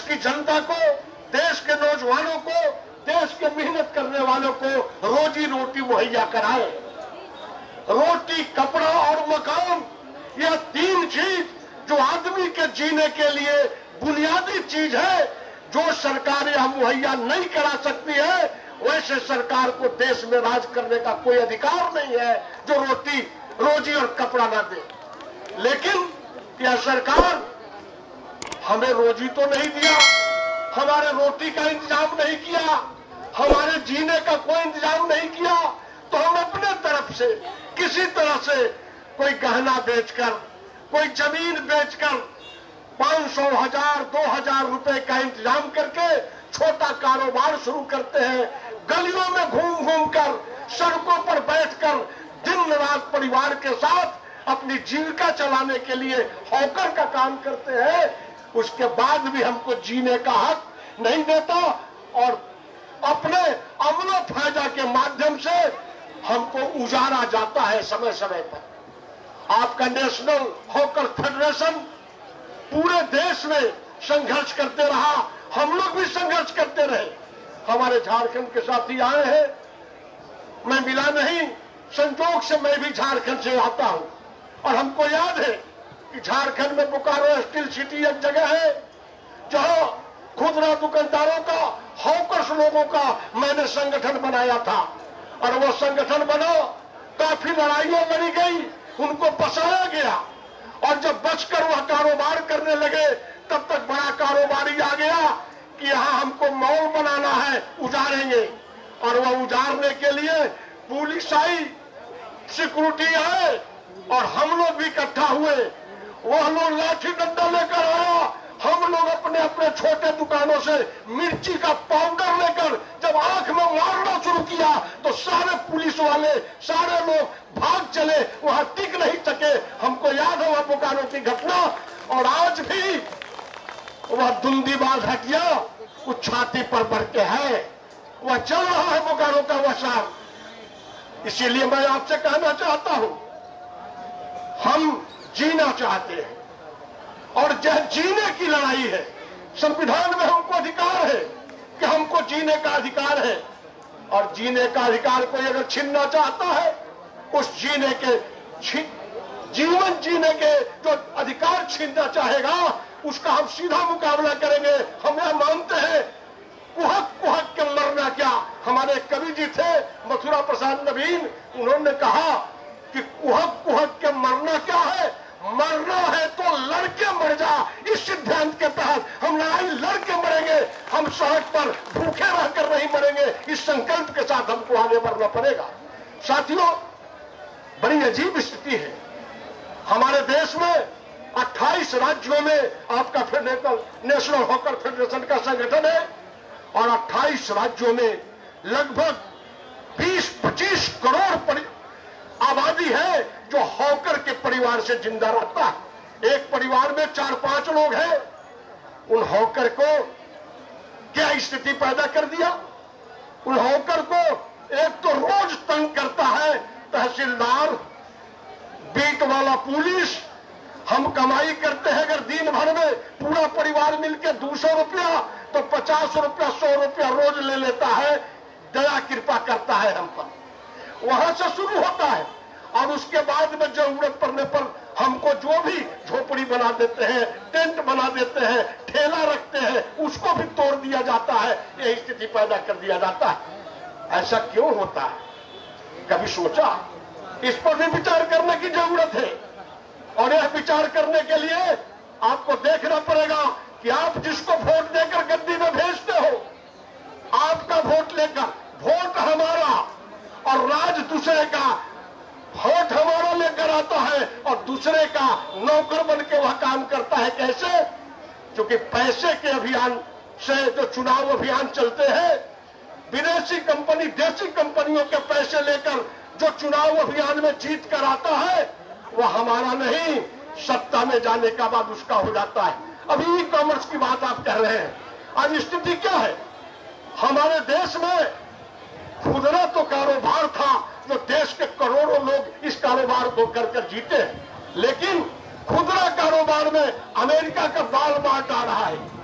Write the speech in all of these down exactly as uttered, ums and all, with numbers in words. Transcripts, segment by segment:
की जनता को, देश के नौजवानों को, देश के मेहनत करने वालों को रोजी रोटी मुहैया कराए। रोटी, कपड़ा और मकान, यह तीन चीज जो आदमी के जीने के लिए बुनियादी चीज है, जो सरकारें हम मुहैया नहीं करा सकती है, वैसे सरकार को देश में राज करने का कोई अधिकार नहीं है जो रोटी, रोजी और कपड़ा ना दे। लेकिन यह सरकार हमें रोजी तो नहीं दिया, हमारे रोटी का इंतजाम नहीं किया, हमारे जीने का कोई इंतजाम नहीं किया, तो हम अपने तरफ से किसी तरह से कोई गहना बेचकर, कोई जमीन बेचकर पांच सौ, हजार, दो हजार रुपए का इंतजाम करके छोटा कारोबार शुरू करते हैं। गलियों में घूम घूम कर, सड़कों पर बैठकर दिन रात परिवार के साथ अपनी जीविका चलाने के लिए हॉकर का काम करते हैं। उसके बाद भी हमको जीने का हक नहीं देता और अपने अमलो फायदा के माध्यम से हमको उजाड़ा जाता है समय समय पर। आपका नेशनल हॉकर फेडरेशन पूरे देश में संघर्ष करते रहा, हम लोग भी संघर्ष करते रहे। हमारे झारखंड के साथी आए हैं, मैं मिला नहीं, संजोग से मैं भी झारखंड से आता हूं और हमको याद है कि झारखंड में बोकारो स्टील सिटी एक जगह है जहां खुदरा दुकानदारों का, हॉकर्स लोगों का मैंने संगठन बनाया था और वो संगठन बना, काफी लड़ाइयां लड़ी गई, उनको बसाया गया और जब बचकर वह कारोबार करने लगे तब तक बड़ा कारोबारी आ गया कि यहाँ हमको मॉल बनाना है, उजाड़ेंगे। और वह उजाड़ने के लिए पुलिस आई, सिक्योरिटी आए और हम लोग भी इकट्ठा हुए। वह लोग लाठी डंडा लेकर आया, हम लोग अपने अपने छोटे दुकानों से मिर्ची का पाउडर लेकर जब आंख में मारना शुरू किया तो सारे पुलिस वाले, सारे लोग भाग चले, वहां टिक नहीं सके। हमको याद है वह बोकारो की घटना और आज भी वह धुंधीबाज हटिया उस छाती पर बढ़ के है, वह चल रहा है बोकारो का वह साहब। इसीलिए मैं आपसे कहना चाहता हूं, हम जीना चाहते हैं और यह जीने की लड़ाई है। संविधान में हमको अधिकार है कि हमको जीने का अधिकार है और जीने का अधिकार कोई अगर छीनना चाहता है, उस जीने के जीवन जीने के जो अधिकार छीनना चाहेगा उसका हम सीधा मुकाबला करेंगे। हम यह मानते हैं कुहक कुहक के मरना क्या। हमारे कवि जी थे मथुरा प्रसाद नवीन, उन्होंने कहा कि कुहक कुहक के मरना क्या है, मरना है तो लड़के मर जा। इस सिद्धांत के तहत हम लड़ाई लड़के मरेंगे, हम सड़क पर भूखे रहकर नहीं मरेंगे। इस संकल्प के साथ हमको आगे बढ़ना पड़ेगा। साथियों, बड़ी अजीब स्थिति है हमारे देश में। अट्ठाईस राज्यों में आपका फेडरेशन, नेशनल हॉकर फेडरेशन का संगठन है और अट्ठाईस राज्यों में लगभग बीस पच्चीस करोड़ आबादी है जो हॉकर के परिवार से जिंदा रहता है। एक परिवार में चार पांच लोग हैं। उन हॉकर को क्या स्थिति पैदा कर दिया। उन हॉकर को एक तो रोज तंग करता है तहसीलदार, बीट वाला पुलिस। हम कमाई करते हैं अगर दिन भर में पूरा परिवार मिलकर दो सौ रुपया तो पचास रुपया सौ रुपया रोज ले लेता है, दया कृपा करता है हम पर। वहां से शुरू होता है और उसके बाद में जरूरत पड़ने पर हमको जो भी झोपड़ी बना देते हैं, टेंट बना देते हैं, ठेला रखते हैं, उसको भी तोड़ दिया जाता है। यही स्थिति पैदा कर दिया जाता है। ऐसा क्यों होता है, कभी सोचा? इस पर भी विचार करने की जरूरत है और यह विचार करने के लिए आपको देखना पड़ेगा कि आप जिसको वोट देकर गद्दी में भेजते हो, आपका वोट लेकर, वोट हमारा और राज दूसरे का, वोट हमारा लेकर आता है और दूसरे का नौकर बन के वह काम करता है। कैसे? क्योंकि पैसे के अभियान से जो चुनाव अभियान चलते हैं, विदेशी कंपनी देशी कंपनियों के पैसे लेकर जो चुनाव अभियान में जीत कर आता है वह हमारा नहीं, सत्ता में जाने का बाद उसका हो जाता है। अभी ई कॉमर्स की बात आप कह रहे हैं। आज स्थिति क्या है हमारे देश में? खुदरा तो कारोबार था जो देश के करोड़ों लोग इस कारोबार को कर कर जीते हैं, लेकिन खुदरा कारोबार में अमेरिका का बाल बांट आ रहा है।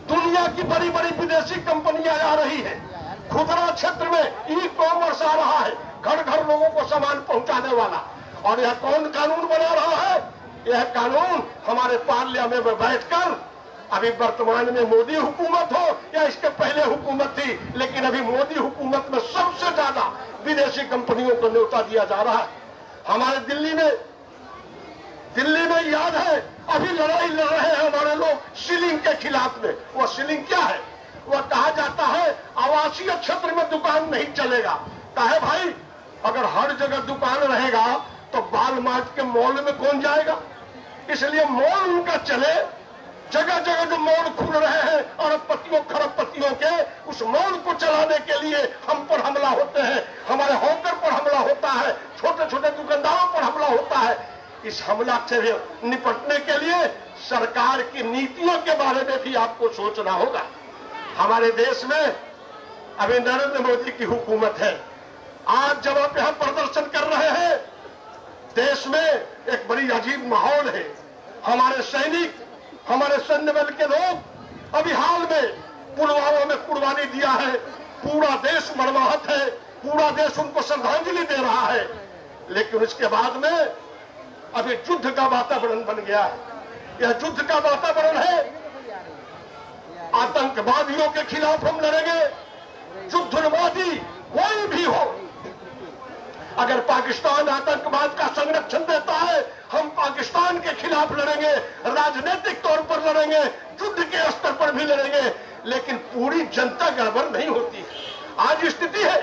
दुनिया की बड़ी बड़ी विदेशी कंपनियां आ रही है, खुदरा क्षेत्र में ई कॉमर्स आ रहा है, घर घर लोगों को सामान पहुंचाने वाला। और यह कौन कानून बना रहा है? यह कानून हमारे पार्लियामेंट में बैठकर, अभी वर्तमान में मोदी हुकूमत हो या इसके पहले हुकूमत थी, लेकिन अभी मोदी हुकूमत में सबसे ज्यादा विदेशी कंपनियों को न्योता दिया जा रहा है। हमारे दिल्ली में दिल्ली में याद है, अभी लड़ाई लड़ रहे हैं हमारे लोग सीलिंग के खिलाफ में। वह सीलिंग क्या है? वह कहा जाता है आवासीय क्षेत्र में दुकान नहीं चलेगा। कहे भाई, अगर हर जगह दुकान रहेगा तो बाल मार्ट के मॉल में कौन जाएगा? इसलिए मॉल उनका चले, जगह जगह जो मॉल खुल रहे हैं अरबपतियों खरबपतियों के, उस मॉल को चलाने के लिए हम पर हमला होते हैं, हमारे हॉकर पर हमला होता है, छोटे छोटे दुकानदारों पर हमला होता है। इस हमला से निपटने के लिए सरकार की नीतियों के बारे में भी आपको सोचना होगा। हमारे देश में अभी नरेंद्र मोदी की हुकूमत है। आज जब आप यहां प्रदर्शन कर रहे हैं, देश में एक बड़ी अजीब माहौल है। हमारे सैनिक, हमारे सैन्य बल के लोग अभी हाल में पुलवामा में कुर्बानी दिया है। पूरा देश मर्माहत है, पूरा देश उनको श्रद्धांजलि दे रहा है। लेकिन उसके बाद में अभी युद्ध का वातावरण बन गया है। यह युद्ध का वातावरण है। आतंकवादियों के खिलाफ हम लड़ेंगे, युद्धवादी कोई भी हो। अगर पाकिस्तान आतंकवाद का संरक्षण देता है, हम पाकिस्तान के खिलाफ लड़ेंगे, राजनीतिक तौर पर लड़ेंगे, युद्ध के स्तर पर भी लड़ेंगे। लेकिन पूरी जनता गड़बड़ नहीं होती। आज स्थिति है,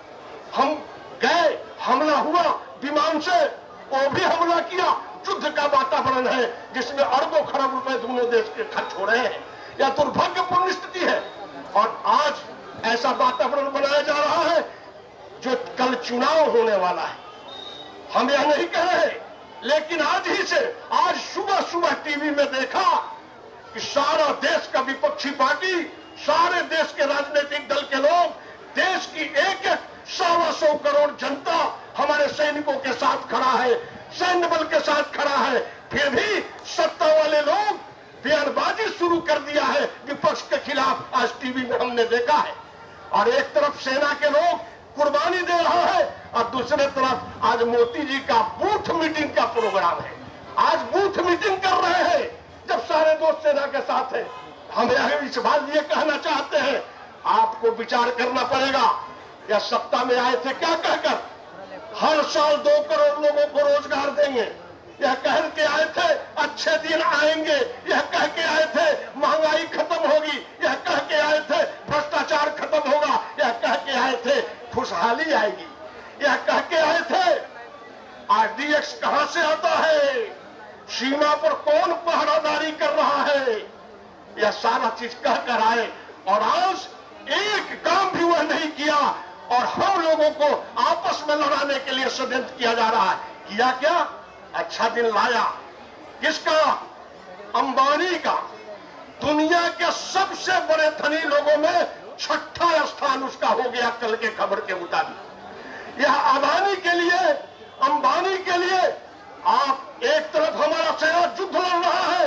हम गए, हमला हुआ विमान से, वो भी हमला किया, युद्ध का वातावरण है जिसमें अरबों खरब रुपए दोनों देश के खर्च हो रहे हैं। यह दुर्भाग्यपूर्ण स्थिति है। और आज ऐसा वातावरण बनाया जा रहा है जो कल चुनाव होने वाला है। हम यह नहीं कह रहे, लेकिन आज ही से, आज सुबह सुबह टीवी में देखा कि सारा देश का विपक्षी पार्टी, सारे देश के राजनीतिक दल के लोग, देश की एक एक सवा सौ करोड़ जनता हमारे सैनिकों के साथ खड़ा है, सैन्य बल के साथ खड़ा है। फिर भी सत्ता वाले लोग बयानबाजी शुरू कर दिया है विपक्ष के खिलाफ। आज टीवी में हमने देखा है। और एक तरफ सेना के लोग कुर्बानी दे रहा है और दूसरे तरफ आज मोदी जी का बूथ मीटिंग का प्रोग्राम है। आज बूथ मीटिंग कर रहे हैं जब सारे दोस्त सेना के साथ हैं। हम इस बात ये कहना चाहते हैं, आपको विचार करना पड़ेगा। या सत्ता में आए थे क्या कहकर? हर साल दो करोड़ लोगों को रोजगार देंगे, यह कह के आए थे। अच्छे दिन आएंगे, यह कह के आए थे। महंगाई खत्म होगी, यह कह के आए थे। भ्रष्टाचार खत्म होगा, यह कह के आए थे। खुशहाली आएगी, यह कह के आए थे। आरडीएक्स कहां से आता है? सीमा पर कौन पहरादारी कर रहा है? यह सारा चीज कह कर आए और आज एक काम भी वह नहीं किया। और हम लोगों को आपस में लड़ाने के लिए षड्यंत्र किया जा रहा है। किया क्या? अच्छा दिन लाया। किसका? अंबानी का। दुनिया के सबसे बड़े धनी लोगों में छठा स्थान उसका हो गया कल के खबर के मुताबिक। यह अदानी के लिए, अंबानी के लिए आप एक तरफ हमारा सेना युद्ध लड़ रहा है,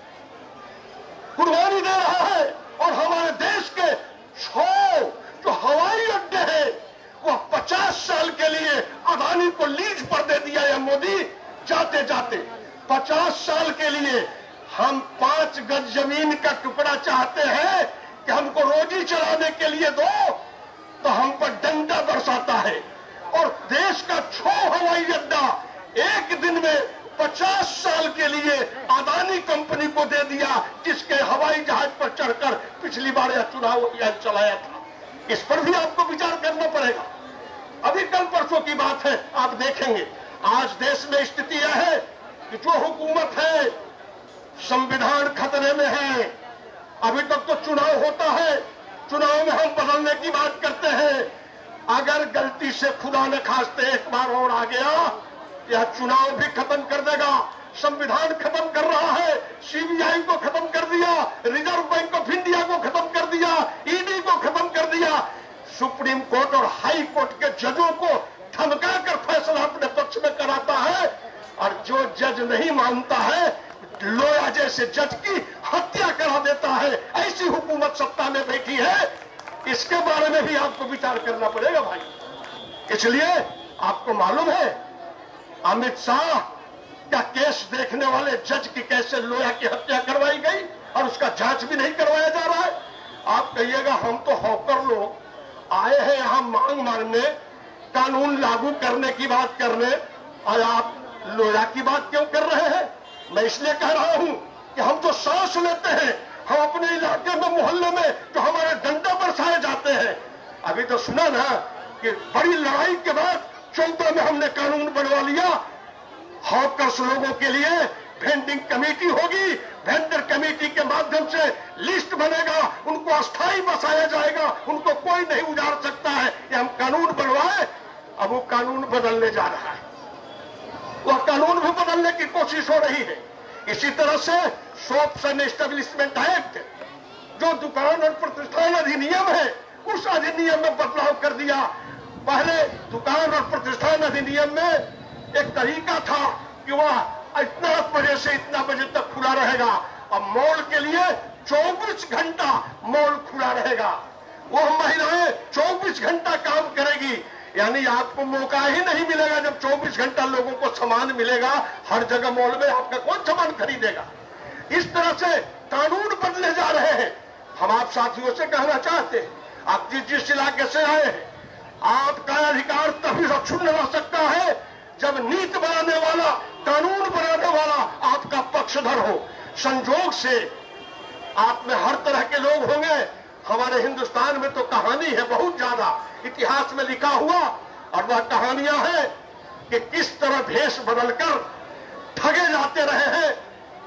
कुर्बानी दे रहा है, और हमारे देश के छह जो हवाई अड्डे हैं वह पचास साल के लिए अदानी को लीज पर दे दिया है मोदी। जाते जाते पचास साल के लिए हम पांच गज जमीन का टुकड़ा चाहते हैं कि हमको रोजी चलाने के लिए दो, तो हम पर डंडा बरसाता है। और देश का छह हवाई अड्डा एक दिन में पचास साल के लिए अदानी कंपनी को दे दिया, जिसके हवाई जहाज पर चढ़कर पिछली बार यह चुनाव चलाया था। इस पर भी आपको विचार करना पड़ेगा। अभी कल परसों की बात है, आप देखेंगे आज देश में स्थिति यह है कि जो हुकूमत है संविधान खतरे में है। अभी तक तो चुनाव होता है, चुनाव में हम बदलने की बात करते हैं। अगर गलती से खुदा न खास्ते एक बार और आ गया, यह चुनाव भी खत्म कर देगा। संविधान खत्म कर रहा है, सीबीआई को खत्म कर दिया, रिजर्व बैंक ऑफ इंडिया को खत्म कर दिया, ईडी को खत्म कर दिया। सुप्रीम कोर्ट और हाई कोर्ट के जजों को धमका कर फैसला अपने पक्ष में कराता है। और जो जज नहीं मानता है लोया जैसे जज की हत्या करा देता है। ऐसी हुकूमत सत्ता में बैठी है, इसके बारे में भी आपको विचार करना पड़ेगा भाई। इसलिए आपको मालूम है अमित शाह का केस देखने वाले जज की कैसे लोया की हत्या करवाई गई और उसका जांच भी नहीं करवाया जा रहा है। आप कहिएगा हम तो हॉकर लोग आए हैं यहां मांग मांगने, कानून लागू करने की बात करने, और आप लोया की बात क्यों कर रहे हैं? मैं इसलिए कह रहा हूं कि हम तो सांस लेते हैं, हम अपने इलाके में मोहल्ले में तो हमारे डंडे बरसाए जाते हैं। अभी तो सुना ना कि बड़ी लड़ाई के बाद चौदह में हमने कानून बनवा लिया, हॉकर्स लोगों के लिए वेंडिंग कमेटी होगी, वेंडर कमेटी के माध्यम से लिस्ट बनेगा, उनको अस्थायी बसाया जाएगा, उनको कोई नहीं उजाड़ सकता है। ये हम कानून बनवाए, अब वो कानून बदलने जा रहा है, वह कानून भी बदलने की कोशिश हो रही है। इसी तरह से शॉप्स एंड एस्टेब्लिशमेंट एक्ट, जो दुकान और प्रतिष्ठान अधिनियम है, उस अधिनियम में बदलाव कर दिया। पहले दुकान और प्रतिष्ठान अधिनियम में एक तरीका था कि वह इतना बजे से इतना बजे तक खुला रहेगा, और मॉल के लिए चौबीस घंटा मॉल खुला रहेगा। वह महिलाएं चौबीस घंटा काम करेगी, यानी आपको मौका ही नहीं मिलेगा। जब चौबीस घंटा लोगों को सामान मिलेगा हर जगह मॉल में, आपका कौन सामान खरीदेगा? इस तरह से कानून बदले जा रहे हैं। हम आप साथियों से कहना चाहते हैं, आप जिस जिस इलाके से आए हैं, आपका अधिकार तभी अक्षुण्ण रह सकता है जब नीति बनाने वाला, कानून बनाने वाला आपका पक्षधर हो। संजोग से आप में हर तरह के लोग होंगे। हमारे हिंदुस्तान में तो कहानी है बहुत ज्यादा, इतिहास में लिखा हुआ, और वह कहानियां हैं कि किस तरह भेष बदलकर ठगे जाते रहे हैं।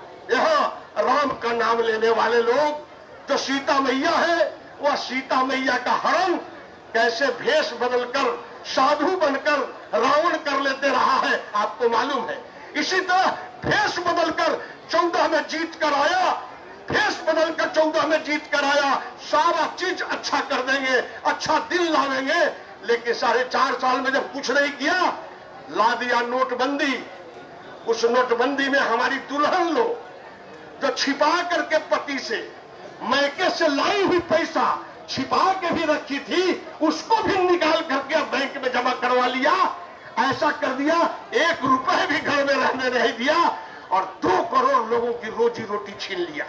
यहाँ राम का नाम लेने वाले लोग, जो सीता मैया है, वह सीता मैया का हरण कैसे भेष बदलकर साधु बनकर रावण कर लेते रहा है, आपको मालूम है। इसी तरह भेष बदलकर चौदह में जीत कर आया, भेष बदलकर चौदह में जीत कर आया, सारा चीज अच्छा कर देंगे, अच्छा दिन लावेंगे, लेकिन साढ़े चार साल में जब कुछ नहीं किया, ला दिया नोटबंदी। उस नोटबंदी में हमारी दुल्हन लोग जो छिपा करके पति से, मैके से लाई हुई पैसा छिपा के भी रखी थी, उसको भी निकाल करके बैंक में जमा करवा लिया। ऐसा कर दिया, एक रुपए भी घर में रहने नहीं दिया, और दो करोड़ लोगों की रोजी रोटी छीन लिया।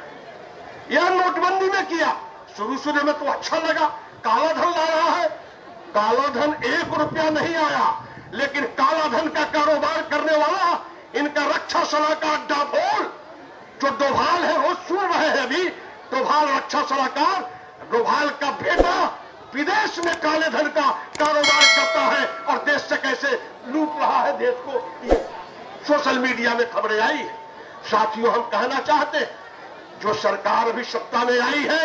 यह नोटबंदी में किया। शुरू शुरू में तो अच्छा लगा, काला धन ला रहा है। काला धन एक रुपया नहीं आया, लेकिन काला धन का कारोबार करने वाला इनका रक्षा सलाहकार डाभोल, जो डोभाल है, रोज सुन रहे हैं अभी, डोभाल रक्षा सलाहकार, डोभाल का बेटा विदेश में काले धन का कारोबार करता है और देश से कैसे लूट रहा है देश को, ये सोशल मीडिया में खबरें आई है। साथियों, हम कहना चाहते हैं, जो सरकार अभी सत्ता में आई है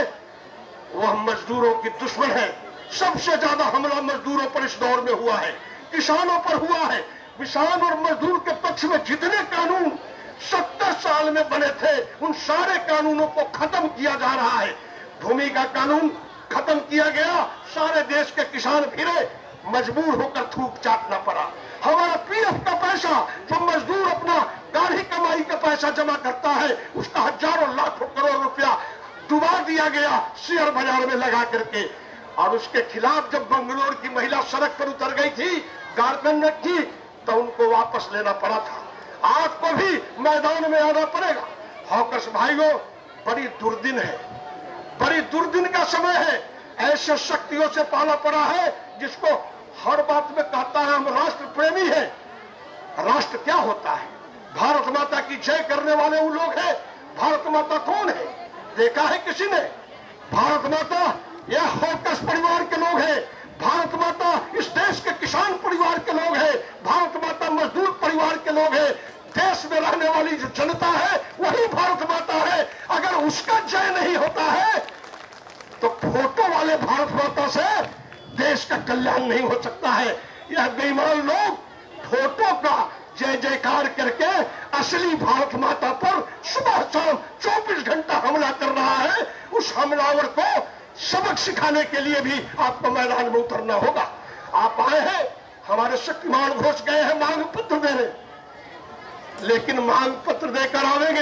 वह मजदूरों की दुश्मन है। सबसे ज्यादा हमला मजदूरों पर इस दौर में हुआ है, किसानों पर हुआ है। किसान और मजदूर के पक्ष में जितने कानून सत्तर साल में बने थे, उन सारे कानूनों को खत्म किया जा रहा है। भूमि का कानून खत्म किया गया, सारे देश के किसान फिरे, मजबूर होकर थूक चाटना पड़ा। हमारा पीएफ का पैसा, जो मजदूर अपना गाढ़ी कमाई का पैसा जमा करता है, उसका हजारों लाखों करोड़ रुपया डुबा दिया गया शेयर बाजार में लगा करके। और उसके खिलाफ जब बंगलोर की महिला सड़क पर उतर गई थी, गारखंड की, तो उनको वापस लेना पड़ा था। आपको भी मैदान में आना पड़ेगा। हॉकर्स भाइयों, बड़ी दुर्दिन है, बड़ी दुर्दिन का समय है। ऐसे शक्तियों से पाला पड़ा है जिसको हर बात में कहता है हम राष्ट्र प्रेमी हैं। राष्ट्र क्या होता है? भारत माता की जय करने वाले वो लोग हैं। भारत माता कौन है? देखा है किसी ने? भारत माता यह हॉकर्स परिवार के लोग हैं। भारत माता इस देश के किसान परिवार के लोग हैं। भारत माता मजदूर परिवार के लोग हैं। देश में रहने वाली जो जनता है वही भारत माता है। अगर उसका जय नहीं होता है तो फोटो वाले भारत माता से देश का कल्याण नहीं हो सकता है। यह बेईमान लोग फोटो का जय जयकार करके असली भारत माता पर सुबह शाम चौबीस घंटा हमला कर रहा है। उस हमलावर को सबक सिखाने के लिए भी आपको मैदान में उतरना होगा। आप आए हैं, हमारे शक्तिमान घोष गए हैं मांग पत्र देने, लेकिन मांग पत्र देकर आवेंगे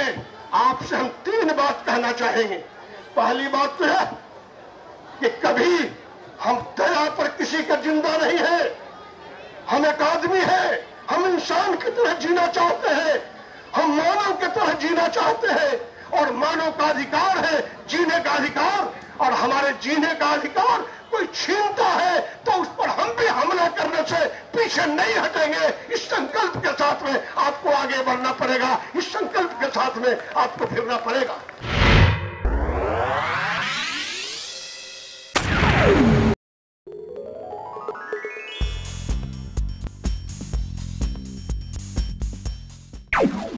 आपसे हम तीन बात कहना चाहेंगे। पहली बात तो है कि कभी हम दया पर किसी का जिंदा नहीं है। हम एक आदमी है, हम इंसान की तरह जीना चाहते हैं, हम मानव की तरह जीना चाहते हैं, और मानव का अधिकार है जीने का अधिकार, और हमारे जीने का अधिकार कोई छीनता है तो उस पर हम भी हमला करने से पीछे नहीं हटेंगे। इस संकल्प के साथ में आपको आगे बढ़ना पड़ेगा, इस संकल्प के साथ में आपको फिरना पड़ेगा।